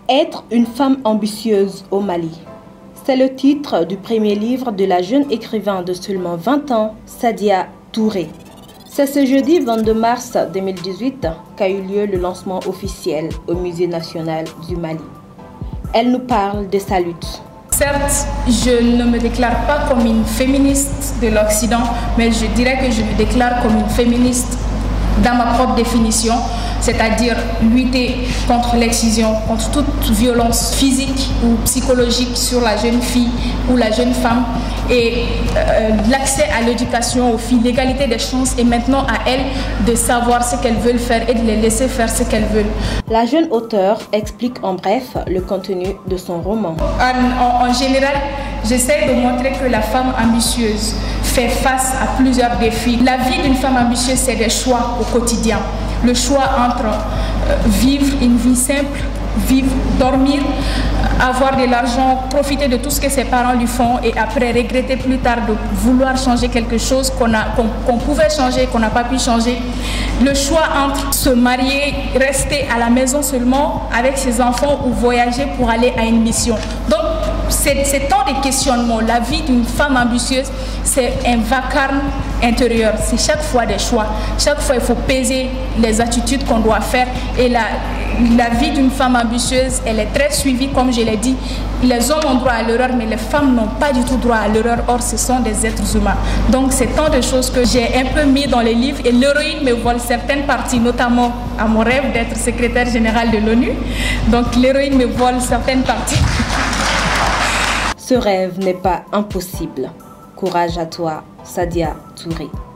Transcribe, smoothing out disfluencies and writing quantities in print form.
Être une femme ambitieuse au Mali. C'est le titre du premier livre de la jeune écrivain de seulement 20 ans, Sadia Touré. C'est ce jeudi 22 mars 2018 qu'a eu lieu le lancement officiel au Musée national du Mali. Elle nous parle de sa lutte. Certes, je ne me déclare pas comme une féministe de l'Occident, mais je dirais que je me déclare comme une féministe dans ma propre définition, c'est-à-dire lutter contre l'excision, contre toute violence physique ou psychologique sur la jeune fille ou la jeune femme, et l'accès à l'éducation aux filles, l'égalité des chances, et maintenant à elles de savoir ce qu'elles veulent faire et de les laisser faire ce qu'elles veulent. La jeune auteure explique en bref le contenu de son roman. En général, j'essaie de montrer que la femme ambitieuse fait face à plusieurs défis. La vie d'une femme ambitieuse, c'est des choix au quotidien. Le choix entre vivre une vie simple, vivre, dormir, avoir de l'argent, profiter de tout ce que ses parents lui font et après regretter plus tard de vouloir changer quelque chose qu'on pouvait changer, qu'on n'a pas pu changer. Le choix entre se marier, rester à la maison seulement avec ses enfants ou voyager pour aller à une mission. Donc, c'est tant de questionnements. La vie d'une femme ambitieuse, c'est un vacarme intérieur. C'est chaque fois des choix. Chaque fois, il faut peser les attitudes qu'on doit faire. Et la vie d'une femme ambitieuse, elle est très suivie, comme je l'ai dit. Les hommes ont droit à l'erreur, mais les femmes n'ont pas du tout droit à l'erreur. Or, ce sont des êtres humains. Donc, c'est tant de choses que j'ai un peu mis dans les livres. Et l'héroïne me vole certaines parties, notamment à mon rêve d'être secrétaire générale de l'ONU. Donc, l'héroïne me vole certaines parties. Ce rêve n'est pas impossible. Courage à toi, Sadia Touré.